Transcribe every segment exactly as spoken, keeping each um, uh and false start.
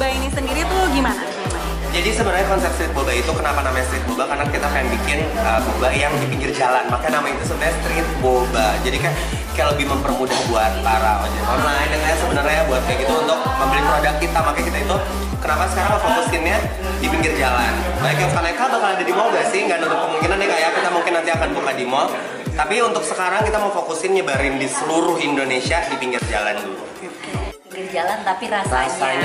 boba ini sendiri tuh gimana? Jadi sebenarnya konsep street boba itu kenapa namanya street boba? Karena kita pengen bikin uh, boba yang di pinggir jalan, makanya nama itu sebenarnya street boba. Jadi kan kayak lebih mempermudah buat para ojek online dan kayak sebenarnya buat kayak gitu untuk membeli produk kita. Makanya kita itu kenapa sekarang fokusinnya di pinggir jalan. Banyak yang Kaneka bakal ada di mall gak sih? Nggak nutup kemungkinan ya, kayak kita mungkin nanti akan buka di mall. Tapi untuk sekarang kita mau fokusin nyebarin di seluruh Indonesia di pinggir jalan dulu. Pinggir jalan tapi rasanya. Rasanya.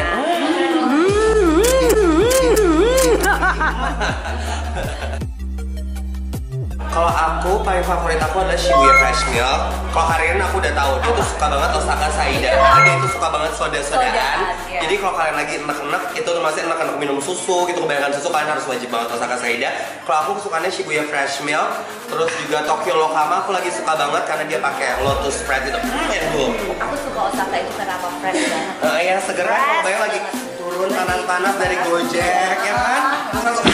Kalau aku paling favorit aku adalah Shibuya Fresh Milk. Kalau Karin aku udah tahu dia tuh suka banget Osaka Saida karena dia itu suka banget soda-sodaan. Ya. Jadi kalau kalian lagi enak-enak itu masih enak-enak minum susu gitu, kebanyakan susu kalian harus wajib banget Osaka Saida. Kalau aku sukanya Shibuya Fresh Milk, terus juga Tokyo Lokama aku lagi suka banget karena dia pakai lotus spread itu. Hmm, enak. Aku suka Osaka itu karena apa? Fresh banget. Nah, yang segera bayang lagi turun panas-panas dari Gojek ya kan? Terus langsung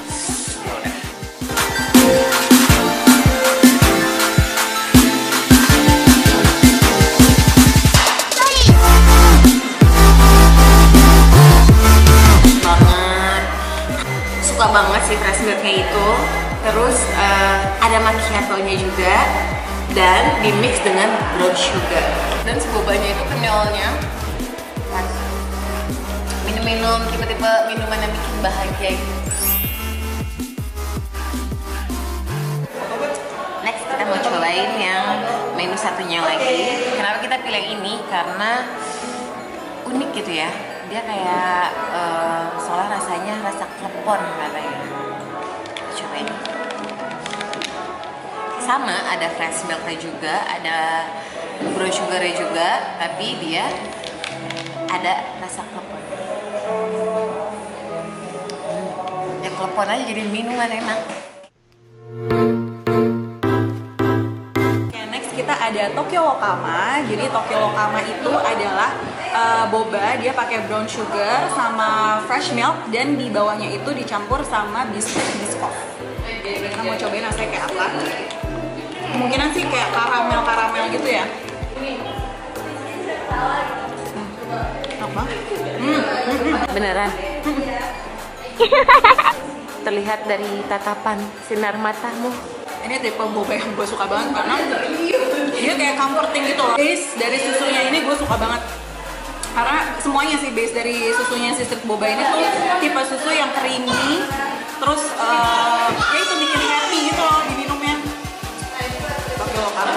suka banget sih fresh milknya itu. Terus uh, ada macchiato-nya juga dan di mix dengan brown sugar. Dan si bobanya itu kenyalnya minum-minum tipe-tipe minuman yang bikin bahagia gitu. Next kita mau cobain yang menu satunya lagi. Kenapa kita pilih yang ini? Karena unik gitu ya. Dia kayak uh, soalnya rasanya rasa klepon katanya. Cobain. Sama ada fresh milknya juga, ada brown sugarnya juga, tapi dia ada rasa klepon. Hmm. Ya klepon aja jadi minuman enak. Kita ada Tokyo Lokama. Jadi Tokyo Lokama itu adalah uh, boba, dia pakai brown sugar sama fresh milk dan di bawahnya itu dicampur sama biskuit Biscoff. Jadi kita mau cobain rasanya kayak apa. Kemungkinan sih kayak karamel-karamel gitu ya. Hmm. Apa? Hmm. Beneran. Terlihat dari tatapan sinar matamu. Ini tipe boba yang gue suka banget karena dia kayak comforting gitu loh. Base dari susunya ini gue suka banget karena semuanya sih base dari susunya si street boba ini tuh tipe susu yang creamy, terus uh, ya itu bikin happy gitu loh diminumnya. Oke loh kan.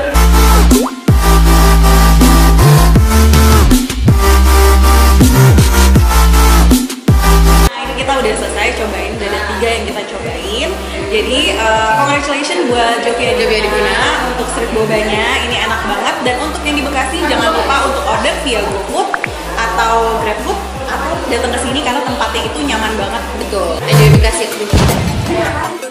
Kita udah selesai cobain, udah ada tiga yang kita cobain. Jadi uh, congratulations buat Joki Joki Adiguna untuk street bobanya, ini enak banget. Dan untuk yang di Bekasi jangan lupa untuk order via GoFood atau GrabFood atau datang ke sini karena tempatnya itu nyaman banget. Betul. Aja Bekasi.